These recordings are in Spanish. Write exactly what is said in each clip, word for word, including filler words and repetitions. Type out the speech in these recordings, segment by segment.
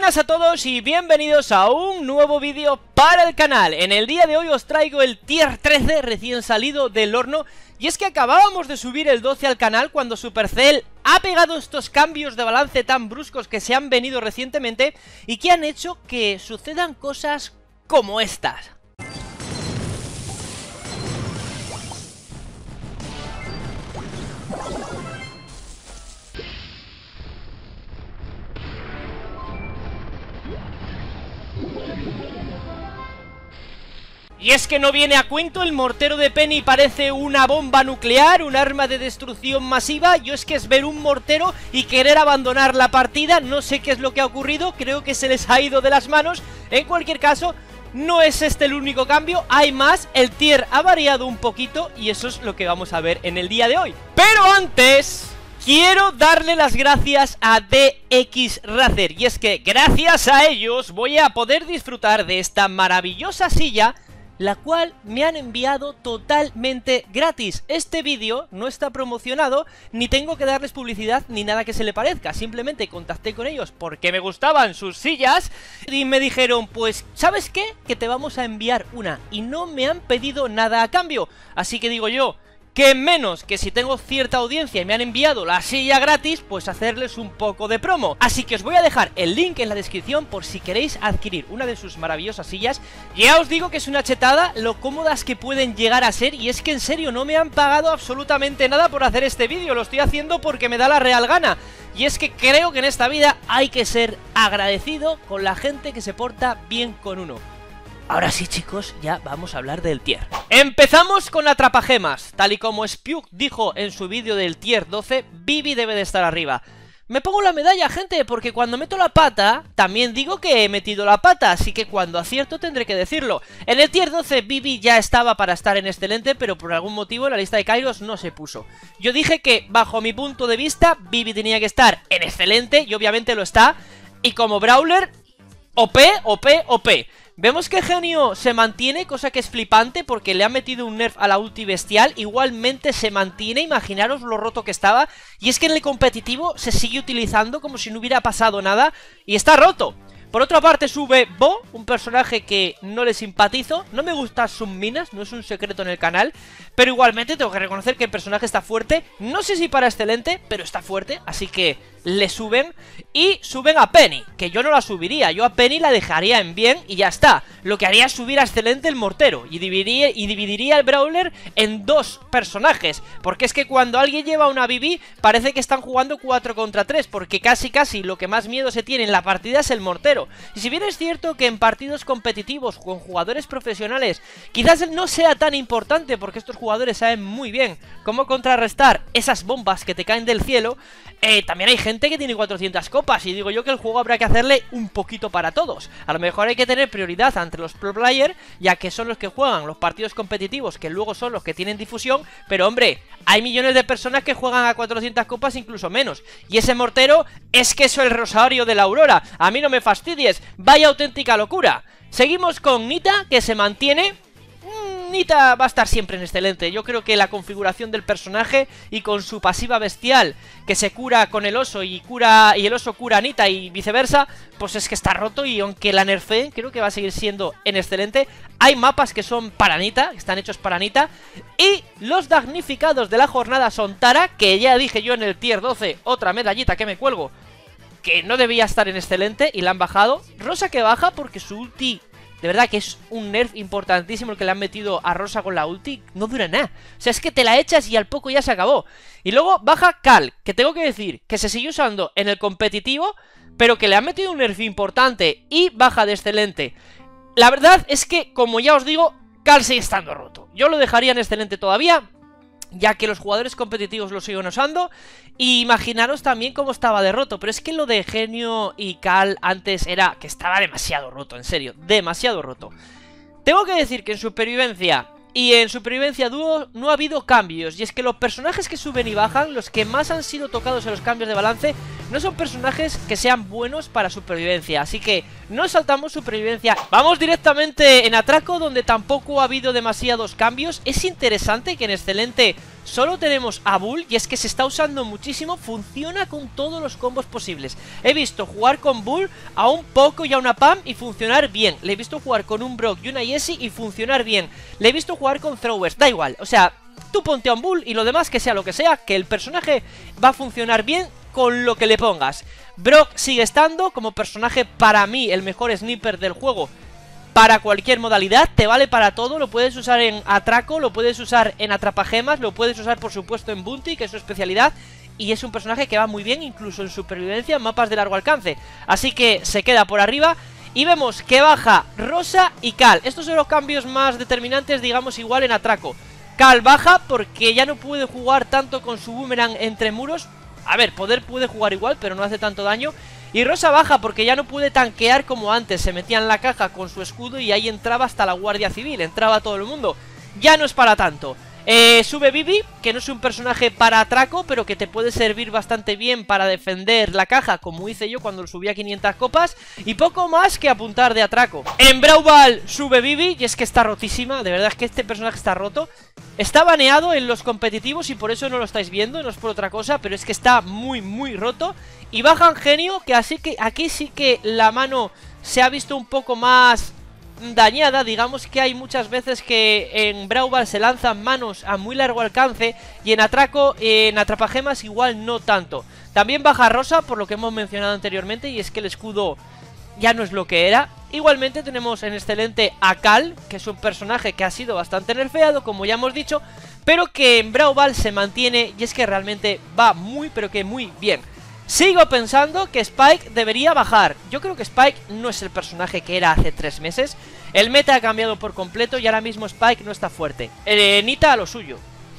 buenas a todos y bienvenidos a un nuevo vídeo para el canal. En el día de hoy os traigo el tier trece recién salido del horno. Y es que acabábamos de subir el doce al canal cuando Supercell ha pegado estos cambios de balance tan bruscos que se han venido recientemente y que han hecho que sucedan cosas como estas. Y es que no viene a cuento, el mortero de Penny parece una bomba nuclear, un arma de destrucción masiva. Yo es que es ver un mortero y querer abandonar la partida, no sé qué es lo que ha ocurrido, creo que se les ha ido de las manos. En cualquier caso, no es este el único cambio, hay más, el tier ha variado un poquito y eso es lo que vamos a ver en el día de hoy. Pero antes... quiero darle las gracias a D X Racer, y es que gracias a ellos voy a poder disfrutar de esta maravillosa silla, la cual me han enviado totalmente gratis. Este vídeo no está promocionado, ni tengo que darles publicidad ni nada que se le parezca. Simplemente contacté con ellos porque me gustaban sus sillas y me dijeron, pues, ¿sabes qué? Que te vamos a enviar una. Y no me han pedido nada a cambio. Así que digo yo, que menos que si tengo cierta audiencia y me han enviado la silla gratis, pues hacerles un poco de promo. Así que os voy a dejar el link en la descripción por si queréis adquirir una de sus maravillosas sillas. Ya os digo que es una chetada lo cómodas que pueden llegar a ser, y es que en serio no me han pagado absolutamente nada por hacer este vídeo, lo estoy haciendo porque me da la real gana. Y es que creo que en esta vida hay que ser agradecido con la gente que se porta bien con uno. Ahora sí, chicos, ya vamos a hablar del tier. Empezamos con Atrapagemas. Tal y como Spuk dijo en su vídeo del tier doce, Bibi debe de estar arriba. Me pongo la medalla, gente, porque cuando meto la pata, también digo que he metido la pata, así que cuando acierto tendré que decirlo. En el tier doce, Bibi ya estaba para estar en excelente, pero por algún motivo en la lista de Kairos no se puso. Yo dije que, bajo mi punto de vista, Bibi tenía que estar en excelente, y obviamente lo está. Y como Brawler, O P, O P, O P. Vemos que Genio se mantiene, cosa que es flipante porque le ha metido un nerf a la ulti bestial. Igualmente se mantiene, imaginaros lo roto que estaba. Y es que en el competitivo se sigue utilizando como si no hubiera pasado nada y está roto. Por otra parte sube Bo, un personaje que no le simpatizo. No me gustan sus minas, no es un secreto en el canal, pero igualmente tengo que reconocer que el personaje está fuerte. No sé si para excelente, pero está fuerte, así que le suben. Y suben a Penny, que yo no la subiría. Yo a Penny la dejaría en bien y ya está. Lo que haría es subir a excelente el mortero y dividiría, y dividiría el Brawler en dos personajes. Porque es que cuando alguien lleva una Bibi parece que están jugando cuatro contra tres, porque casi casi lo que más miedo se tiene en la partida es el mortero. Y si bien es cierto que en partidos competitivos con jugadores profesionales quizás no sea tan importante, porque estos jugadores saben muy bien cómo contrarrestar esas bombas que te caen del cielo, eh, también hay gente que tiene cuatrocientas copas, y digo yo que el juego habrá que hacerle un poquito para todos. A lo mejor hay que tener prioridad entre los pro player, ya que son los que juegan los partidos competitivos, que luego son los que tienen difusión. Pero hombre, hay millones de personas que juegan a cuatrocientas copas, incluso menos. Y ese mortero es que eso es el rosario de la aurora. A mí no me fastidies, vaya auténtica locura. Seguimos con Nita, que se mantiene. Nita va a estar siempre en excelente. Yo creo que la configuración del personaje y con su pasiva bestial, que se cura con el oso y cura y el oso cura a Nita y viceversa, pues es que está roto. Y aunque la nerfeen, creo que va a seguir siendo en excelente. Hay mapas que son para Nita, que están hechos para Nita. Y los damnificados de la jornada son Tara, que ya dije yo en el tier doce, otra medallita que me cuelgo, que no debía estar en excelente y la han bajado. Rosa, que baja porque su ulti, de verdad que es un nerf importantísimo el que le han metido a Rosa con la ulti. No dura nada. O sea, es que te la echas y al poco ya se acabó. Y luego baja Cal, que tengo que decir que se sigue usando en el competitivo, pero que le han metido un nerf importante y baja de excelente. La verdad es que, como ya os digo, Cal sigue estando roto. Yo lo dejaría en excelente todavía, ya que los jugadores competitivos lo siguen usando. Y imaginaros también cómo estaba de roto. Pero es que lo de Genio y Cal antes era que estaba demasiado roto, en serio, demasiado roto. Tengo que decir que en supervivencia y en supervivencia dúo no ha habido cambios. Y es que los personajes que suben y bajan, los que más han sido tocados en los cambios de balance, no son personajes que sean buenos para supervivencia. Así que no saltamos supervivencia. Vamos directamente en atraco, donde tampoco ha habido demasiados cambios. Es interesante que en excelente solo tenemos a Bull, y es que se está usando muchísimo, funciona con todos los combos posibles. He visto jugar con Bull a un Poco y a una Pam y funcionar bien. Le he visto jugar con un Brock y una Jessie y funcionar bien. Le he visto jugar con Throwers, da igual, o sea, tú ponte a un Bull y lo demás que sea lo que sea, que el personaje va a funcionar bien con lo que le pongas. Brock sigue estando como personaje para mí el mejor sniper del juego. Para cualquier modalidad, te vale para todo, lo puedes usar en atraco, lo puedes usar en atrapagemas, lo puedes usar por supuesto en bounty, que es su especialidad, y es un personaje que va muy bien incluso en supervivencia en mapas de largo alcance. Así que se queda por arriba y vemos que baja Rosa y Cal. Estos son los cambios más determinantes, digamos, igual en atraco. Cal baja porque ya no puede jugar tanto con su boomerang entre muros. A ver, poder puede jugar igual, pero no hace tanto daño. Y Rosa baja porque ya no puede tanquear como antes. Se metía en la caja con su escudo y ahí entraba hasta la Guardia Civil, entraba todo el mundo. Ya no es para tanto. eh, Sube Bibi, que no es un personaje para atraco, pero que te puede servir bastante bien para defender la caja, como hice yo cuando lo subí a quinientas copas. Y poco más que apuntar de atraco. En Brawl Ball sube Bibi, y es que está rotísima. De verdad es que este personaje está roto. Está baneado en los competitivos y por eso no lo estáis viendo, no es por otra cosa, pero es que está muy muy roto. Y baja Ingenio, que así que aquí sí que la mano se ha visto un poco más dañada. Digamos que hay muchas veces que en Brawl Ball se lanzan manos a muy largo alcance y en atraco, en atrapagemas igual no tanto. También baja Rosa, por lo que hemos mencionado anteriormente, y es que el escudo ya no es lo que era. Igualmente tenemos en excelente a Cal, que es un personaje que ha sido bastante nerfeado, como ya hemos dicho, pero que en Brawl Ball se mantiene y es que realmente va muy pero que muy bien. Sigo pensando que Spike debería bajar. Yo creo que Spike no es el personaje que era hace tres meses. El meta ha cambiado por completo y ahora mismo Spike no está fuerte. eh, Nita a lo suyo.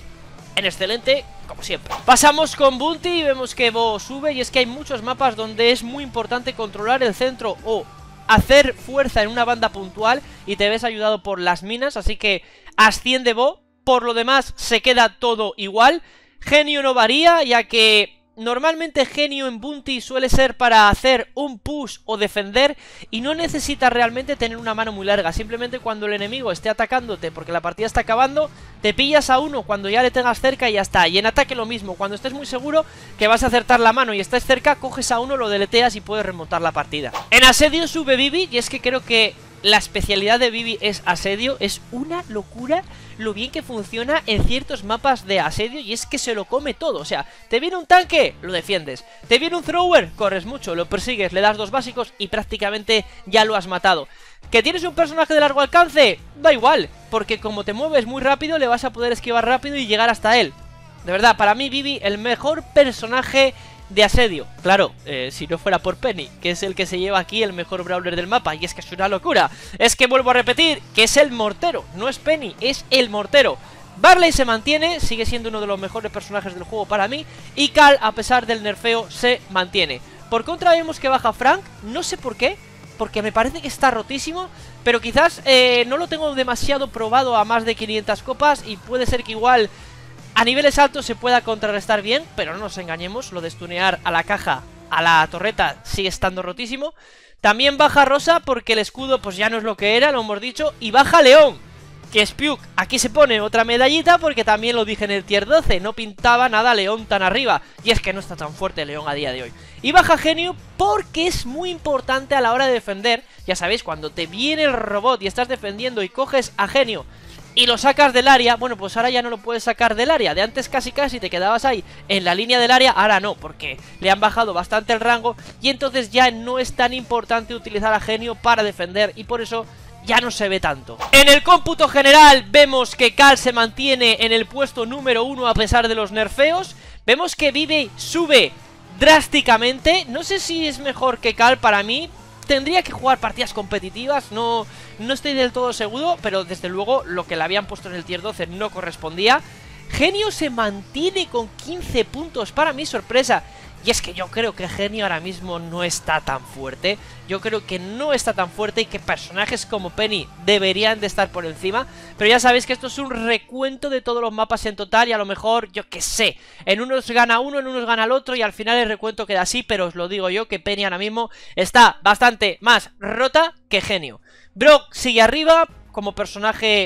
En excelente, como siempre. Pasamos con Bounty y vemos que Bo sube. Y es que hay muchos mapas donde es muy importante controlar el centro o hacer fuerza en una banda puntual y te ves ayudado por las minas. Así que asciende Bo. Por lo demás se queda todo igual. Genio no varía, ya que normalmente Genio en Bounty suele ser para hacer un push o defender y no necesitas realmente tener una mano muy larga. Simplemente cuando el enemigo esté atacándote porque la partida está acabando, te pillas a uno cuando ya le tengas cerca y ya está. Y en ataque lo mismo, cuando estés muy seguro que vas a acertar la mano y estés cerca, coges a uno, lo deleteas y puedes remontar la partida. En asedio sube Bibi y es que creo que la especialidad de Bibi es asedio. Es una locura lo bien que funciona en ciertos mapas de asedio y es que se lo come todo. O sea, te viene un tanque, lo defiendes. Te viene un thrower, corres mucho, lo persigues, le das dos básicos y prácticamente ya lo has matado. ¿Que tienes un personaje de largo alcance? Da igual, porque como te mueves muy rápido le vas a poder esquivar rápido y llegar hasta él. De verdad, para mí Bibi, el mejor personaje de asedio. Claro, eh, si no fuera por Penny, que es el que se lleva aquí el mejor brawler del mapa. Y es que es una locura. Es que vuelvo a repetir que es el mortero. No es Penny, es el mortero. Barley se mantiene, sigue siendo uno de los mejores personajes del juego para mí. Y Cal, a pesar del nerfeo, se mantiene. Por contra vemos que baja Frank, no sé por qué, porque me parece que está rotísimo. Pero quizás eh, no lo tengo demasiado probado a más de quinientas copas y puede ser que igual a niveles altos se pueda contrarrestar bien, pero no nos engañemos, lo de stunear a la caja, a la torreta, sigue estando rotísimo. También baja Rosa porque el escudo pues ya no es lo que era, lo hemos dicho. Y baja León, que es Puke. Aquí se pone otra medallita porque también lo dije en el tier doce, no pintaba nada León tan arriba. Y es que no está tan fuerte León a día de hoy. Y baja Genio porque es muy importante a la hora de defender. Ya sabéis, cuando te viene el robot y estás defendiendo y coges a Genio y lo sacas del área, bueno, pues ahora ya no lo puedes sacar del área. De antes casi casi te quedabas ahí en la línea del área, ahora no, porque le han bajado bastante el rango y entonces ya no es tan importante utilizar a Genio para defender y por eso ya no se ve tanto. En el cómputo general vemos que Cal se mantiene en el puesto número uno a pesar de los nerfeos. Vemos que Bibi sube drásticamente, no sé si es mejor que Cal para mí. Tendría que jugar partidas competitivas, no, no estoy del todo seguro, pero desde luego lo que le habían puesto en el tier doce no correspondía. Genio se mantiene con quince puntos para mi sorpresa. Y es que yo creo que Genio ahora mismo no está tan fuerte. Yo creo que no está tan fuerte y que personajes como Penny deberían de estar por encima. Pero ya sabéis que esto es un recuento de todos los mapas en total y a lo mejor, yo qué sé, en unos gana uno, en unos gana el otro y al final el recuento queda así. Pero os lo digo yo que Penny ahora mismo está bastante más rota que Genio. Brock sigue arriba como personaje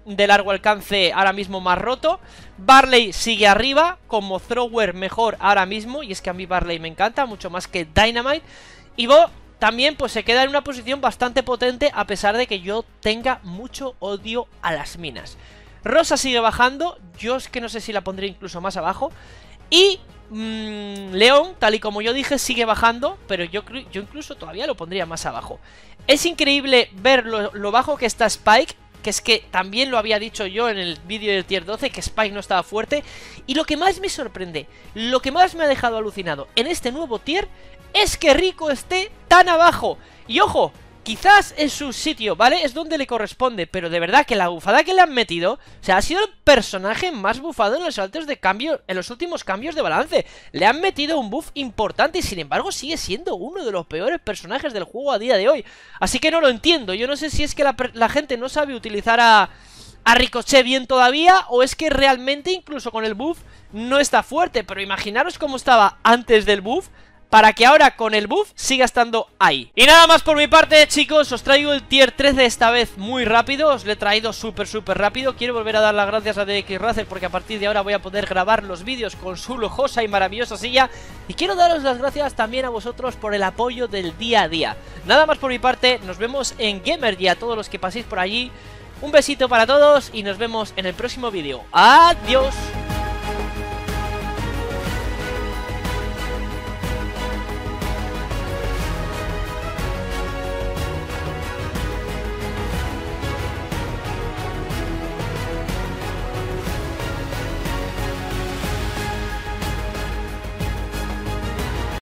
de largo alcance ahora mismo más roto. Barley sigue arriba, como thrower mejor ahora mismo, y es que a mí Barley me encanta, mucho más que Dynamite. Y Bo también pues se queda en una posición bastante potente, a pesar de que yo tenga mucho odio a las minas. Rosa sigue bajando, yo es que no sé si la pondré incluso más abajo. Y mmm, León, tal y como yo dije, sigue bajando, pero yo, yo incluso todavía lo pondría más abajo. Es increíble ver lo, lo bajo que está Spike, que es que también lo había dicho yo en el vídeo del tier doce, que Spike no estaba fuerte. Y lo que más me sorprende, lo que más me ha dejado alucinado en este nuevo tier, es que Rico esté tan abajo. Y ojo, quizás en su sitio, ¿vale? Es donde le corresponde, pero de verdad que la bufada que le han metido, o sea, ha sido el personaje más bufado en los saltos de cambio, en los últimos cambios de balance. Le han metido un buff importante y sin embargo sigue siendo uno de los peores personajes del juego a día de hoy. Así que no lo entiendo, yo no sé si es que la, la gente no sabe utilizar a, a Ricochet bien todavía, o es que realmente incluso con el buff no está fuerte, pero imaginaros cómo estaba antes del buff, para que ahora con el buff siga estando ahí. Y nada más por mi parte, chicos, os traigo el tier trece esta vez muy rápido. Os lo he traído súper súper rápido. Quiero volver a dar las gracias a D X Racer, porque a partir de ahora voy a poder grabar los vídeos con su lujosa y maravillosa silla. Y quiero daros las gracias también a vosotros por el apoyo del día a día. Nada más por mi parte, nos vemos en Gamergy, a todos los que paséis por allí. Un besito para todos y nos vemos en el próximo vídeo. ¡Adiós!